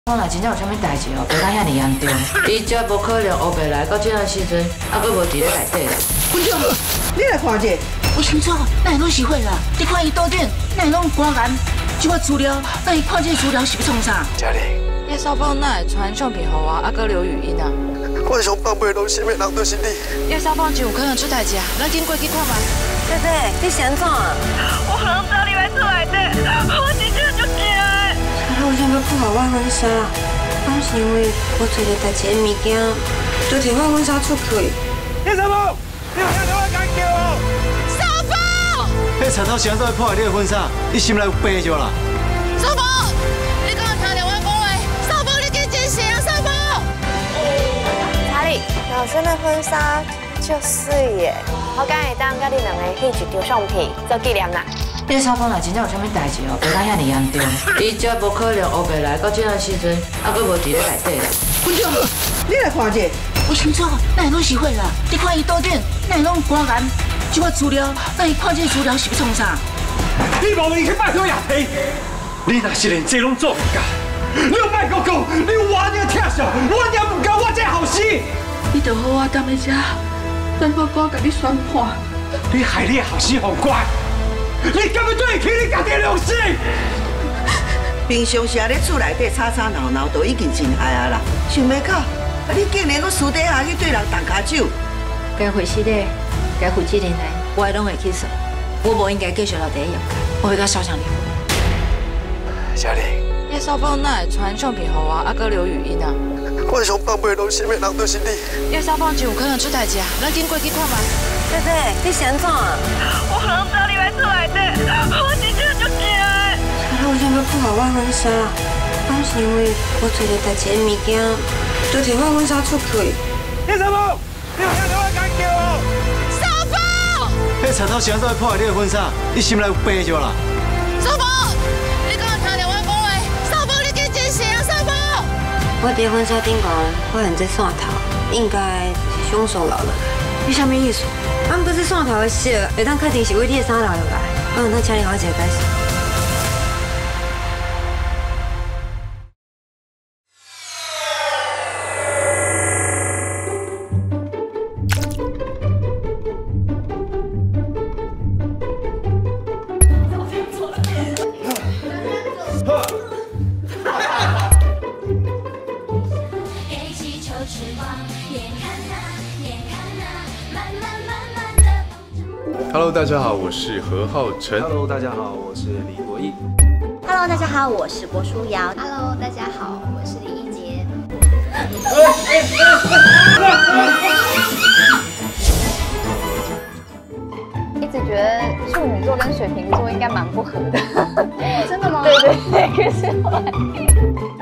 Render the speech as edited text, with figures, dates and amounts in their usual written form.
我若真正有啥物代志哦，袂当遐尼严重。伊才无可能黑白来到这样时阵，还佫无伫咧内底啦。 馆长，你来看者。 我清楚，咱拢是会啦。你看伊倒转，咱拢光眼。即个资料，咱伊看这资料是要创啥？ 嘉玲， 叶少芳哪会传相片给我，还佫留语音啊？ 我上放袂落心的人就是你。 叶少芳真有可能出代志啊！咱紧过去看吧。 姐姐，你是安怎啊？ 我可能知道你要出来的，我真正就惊的。 他为什么不好我婚纱？拢是因为我做了代志的物件，就摕我婚纱出去。 叶少芳，你有听到我讲叫哦？ 少芳， 迄贼头谁在破坏你的婚纱？你心内有病就啦。 少芳，你敢有听到我讲话？少芳，你紧真醒啊！少芳。 查理，老师的婚纱就水耶，我敢会当甲你两个翕一张相片做纪念啦。 叶少芳若真正有啥物代志哦，袂当遐尼严重。伊才无可能黑白来到这样时阵，还佫无伫咧内底啦。 馆长，你来看者。 我清楚，咱拢是会啦。你看伊倒转，咱拢光眼。即个资料，咱伊看这资料是要创啥？ 你无明去拜托叶皮，你若是连这拢做唔到，你有卖讲讲，你有偌尔疼惜，我也唔够我这后生。 你就好好踮咧遮，等我甲你宣判。 你害你的后生互怪，你根本对得起你家己的良心。 平常时咧厝内底吵吵闹闹，都已经真害啊啦，想袂到，你竟然搁私底下去对人动骹手。 该回死的，该负责任的，我拢会去做。我无应该继续留第一业界，我会甲小强离婚。 嘉玲， 叶少芳哪会传相片给我，还佫留语音啊？ 我上放袂落心的人就是你。 叶少芳真有可能出代志啊！咱紧过去看吧。 姐姐，你是安怎啊？ 我可能知道你要出来的，我真正就惊的。 他为什么不好我婚纱？拢是因为我做了代志的物件，就摕我婚纱出去。 叶少芳，你有听到我讲叫哦？ 少芳， 迄贼头谁在破坏你的婚纱？你心内有病就啦。 少芳，你敢有听到我讲话？少芳，你紧真醒啊！少芳。 我伫婚纱顶悬发现这线头，应该是凶手留落来。你啥物意思？俺不是线头的色，会当确定是为你的衫留落来。那请你好一个解释。 Hello， 大家好，我是何浩晨。 Hello， 大家好，我是李国毅。 Hello， 大家好，我是郭书瑶。Hello， 大家好，我是李一杰。一直觉得处女座跟水瓶座应该蛮不合的。真的吗？对对对，可是后来。